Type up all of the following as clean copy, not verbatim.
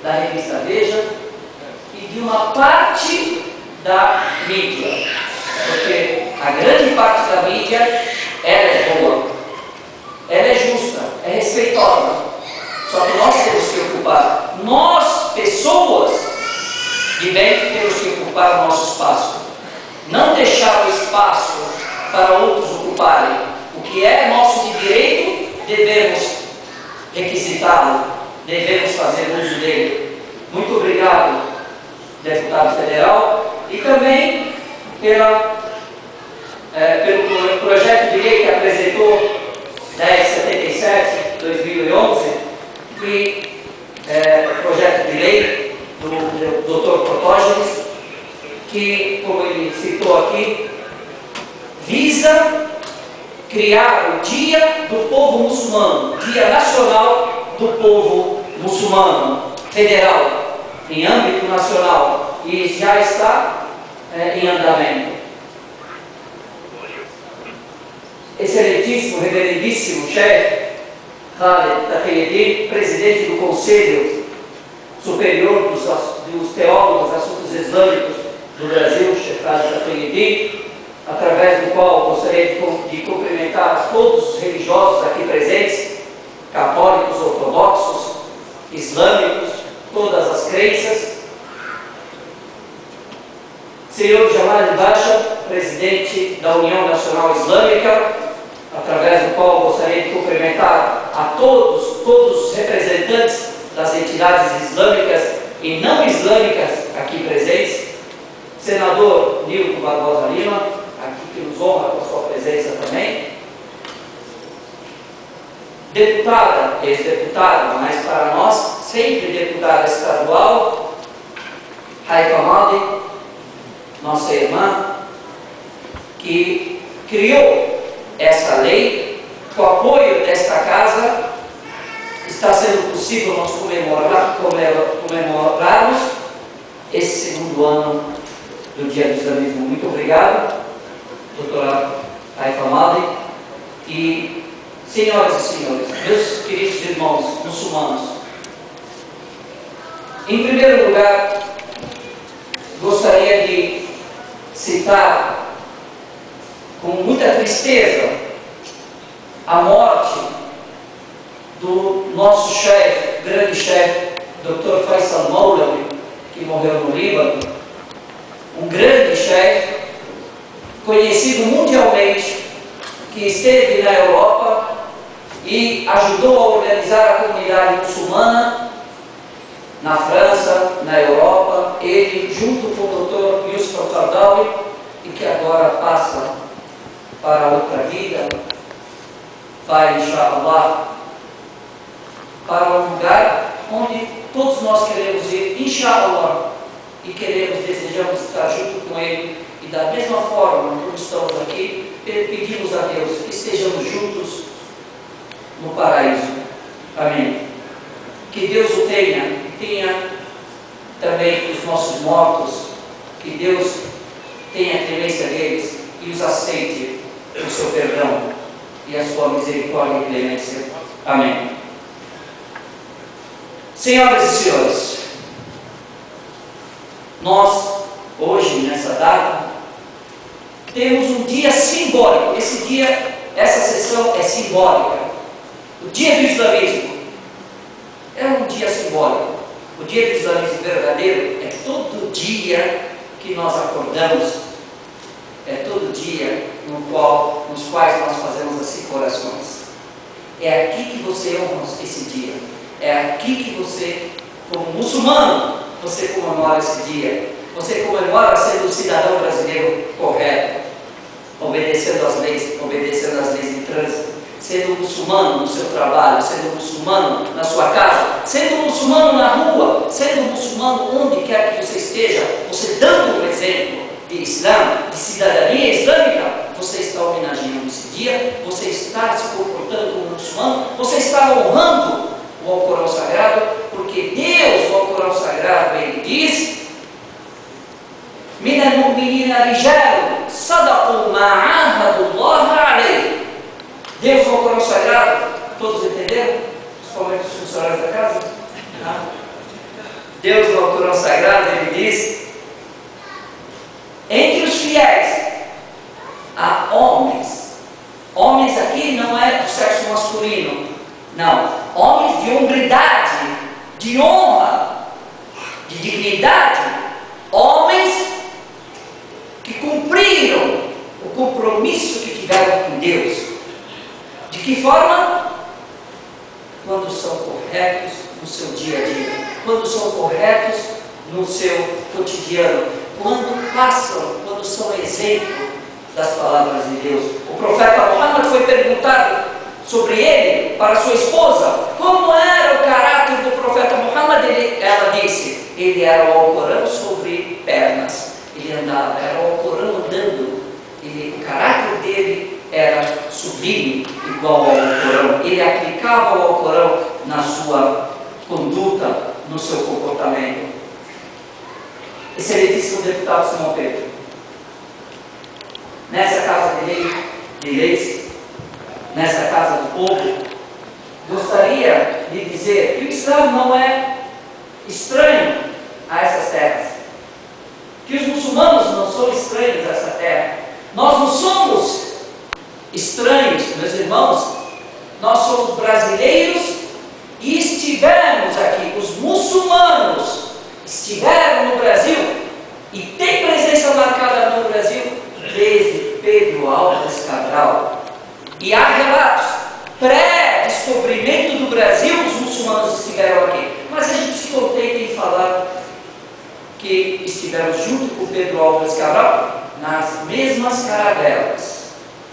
da revista Veja e de uma parte da mídia, porque a grande parte da mídia, ela é boa, ela é justa, é respeitosa, só que nós temos que ocupar, nós, pessoas de bem, temos que ocupar o nosso espaço, não deixar o espaço para outros ocuparem. O que é nosso de direito, devemos requisitá-lo, devemos fazer uso dele. Muito obrigado, deputado federal, e também pelo projeto de lei que apresentou 1077/2011, que é o projeto de lei do Dr. Protógenes, que, como ele citou aqui, visa criar o Dia do Povo Muçulmano, Dia Nacional do Povo Muçulmano, federal, em âmbito nacional, e já está em andamento. Excelentíssimo, reverendíssimo chefe Khaled Taqiyuddin, presidente do Conselho Superior dos Teólogos dos Assuntos Islâmicos do Brasil, chefe Khaled Taqiyuddin, através do qual gostaria de cumprimentar todos os religiosos aqui presentes, católicos, ortodoxos, islâmicos, todas as crenças. Senhor Jamal Basha, presidente da União Nacional Islâmica, através do qual gostaria de cumprimentar a todos os representantes das entidades islâmicas e não islâmicas aqui presentes. Senador Nilton Barbosa Lima, aqui que nos honra com a sua presença também. Deputada, ex-deputada, mas para nós, sempre deputada estadual, Haifa Madi, nossa irmã, que criou esta lei, com o apoio desta casa, está sendo possível nós comemorarmos esse segundo ano do Dia do Islamismo. Muito obrigado, doutora Haifa Madi. E, senhoras e senhores, meus queridos irmãos muçulmanos, em primeiro lugar, gostaria de citar com muita tristeza a morte do nosso chefe, grande chefe, Dr. Faisal Moulawi, que morreu no Líbano, um grande chefe, conhecido mundialmente, que esteve na Europa e ajudou a organizar a comunidade muçulmana na França, na Europa, ele junto com o Dr. Yusuf Al-Qaradawi, e que agora passa para outra vida, vai, inshallah, para um lugar onde todos nós queremos ir, inshallah, e desejamos estar junto com ele, e da mesma forma como estamos aqui, pedimos a Deus que estejamos juntos no paraíso. Amém. Que Deus o tenha também os nossos mortos, que Deus tenha clemência deles e os aceite o seu perdão e a sua misericórdia e clemência. Amém. Senhoras e senhores, nós, hoje, nessa data, temos um dia simbólico. Esse dia, essa sessão é simbólica. O Dia do Islamismo é um dia simbólico. O Dia do Islamismo verdadeiro é todo dia que nós acordamos, é todo dia nos quais nós fazemos as 5 orações. É aqui que você honra esse dia. É aqui que você, como muçulmano, você comemora esse dia. Você comemora sendo um cidadão brasileiro correto, obedecendo às leis de trânsito, sendo muçulmano no seu trabalho, sendo muçulmano na sua casa, sendo muçulmano na rua, sendo muçulmano onde quer que você esteja, você dando um exemplo de Islã, de cidadania islâmica, você está homenageando esse dia, você está se comportando como muçulmano, você está honrando o Alcorão Sagrado, porque Deus, o Alcorão Sagrado, ele diz: من المؤمنين رجال صدقوا ما عاهدوا الله عليه. Deus, o Alcorão Sagrado, todos entenderam? Principalmente os funcionários da casa? Deus no Alcorão Sagrado, Ele diz: entre os fiéis há homens. Homens aqui não é do sexo masculino, não. Homens de hombridade, de honra, de dignidade. Homens que cumpriram o compromisso que tiveram com Deus. De que forma? Quando são corretos no seu dia a dia, quando são corretos no seu cotidiano, quando passam, quando são exemplo das palavras de Deus. O profeta Muhammad foi perguntado sobre ele para sua esposa, como era o caráter do profeta Muhammad. Ela disse: ele era o Alcorão sobre pernas, ele andava, era o Alcorão andando, o caráter dele era sublime, igual ao Alcorão. Ele aplicava o Alcorão na sua conduta, no seu comportamento. Excelentíssimo deputado Simão Pedro, nessa casa de leis, nessa casa do povo, gostaria de dizer que o Islã não é estranho a essas terras, que os muçulmanos não são estranhos a essa terra. Nós não somos estranhos, meus irmãos, nós somos brasileiros e estivemos aqui. Os muçulmanos estiveram no Brasil e têm presença marcada no Brasil desde Pedro Álvares Cabral. E há relatos, pré-descobrimento do Brasil, os muçulmanos estiveram aqui. Mas a gente se contenta em falar que estiveram junto com Pedro Álvares Cabral nas mesmas caravelas.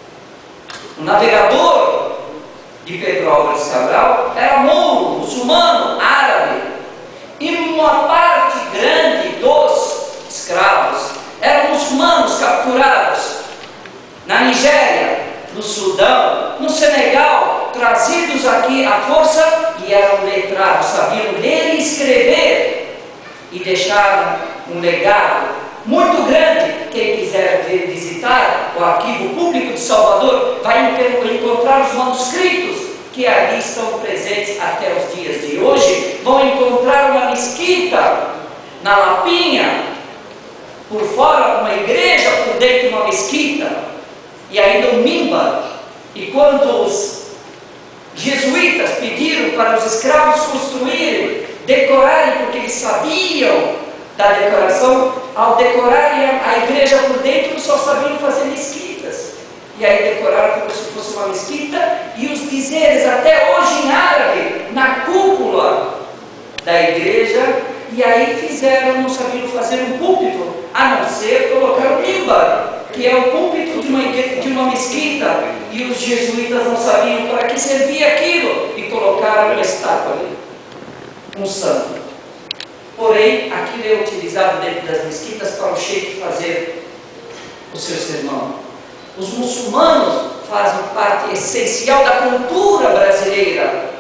O navegador de Pedro Álvares Cabral era mouro, muçulmano, árabe. E uma parte grande dos escravos eram muçulmanos capturados na Nigéria, no Sudão, no Senegal, trazidos aqui à força, e eram letrados, sabiam ler e escrever, e deixaram um legado muito grande. Quem quiser visitar o Arquivo Público de Salvador vai encontrar os manuscritos que ali estão presentes até os dias de hoje. Vão encontrar uma mesquita na Lapinha, por fora uma igreja, por dentro uma mesquita, e ainda um mimbar. E quando os jesuítas pediram para os escravos construírem, decorarem, porque eles sabiam da decoração, ao decorarem a igreja por dentro, só sabiam fazer mesquitas. E aí decoraram como se fosse uma mesquita, e os dizeres até hoje em árabe, na cúpula da igreja. E aí fizeram, não sabiam fazer um púlpito, a não ser colocar o mimbar, que é o púlpito de uma mesquita, e os jesuítas não sabiam para que servia aquilo, e colocaram uma estátua ali, um santo. Porém, aquilo é utilizado dentro das mesquitas para o sheik fazer o seu sermão. Os muçulmanos fazem parte essencial da cultura brasileira.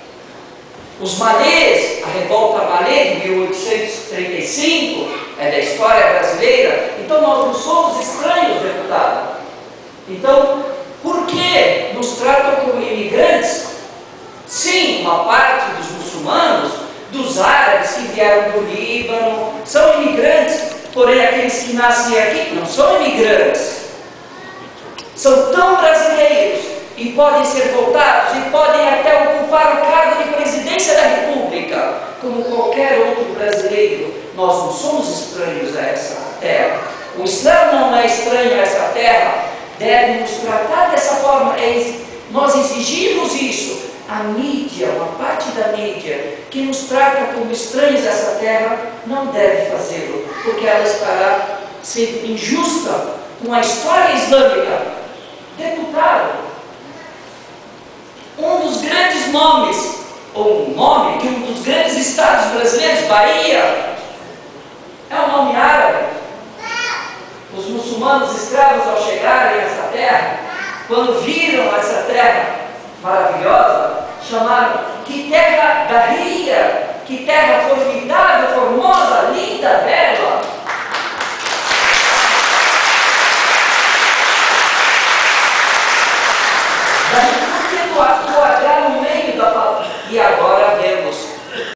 Os malês, a revolta malê de 1835 é da história brasileira. Então nós não somos estranhos, deputado. Então, por que nos tratam como imigrantes? Sim, uma parte dos muçulmanos, dos árabes que vieram do Líbano, são imigrantes. Porém, aqueles que nascem aqui não são imigrantes. São tão brasileiros e podem ser votados e podem até ocupar o cargo de presidência da República, como qualquer outro brasileiro. Nós não somos estranhos a essa terra. O Islã não é estranho a essa terra, deve nos tratar dessa forma. Nós exigimos isso. A mídia, uma parte da mídia que nos trata como estranhos a essa terra, não deve fazê-lo, porque ela estará sendo injusta com a história islâmica. Deputado, um dos grandes nomes, ou um nome que um dos grandes estados brasileiros, Bahia, é um nome árabe. Os muçulmanos escravos, ao chegarem a essa terra, quando viram essa terra maravilhosa, chamaram: que terra Bahia, que terra formidável.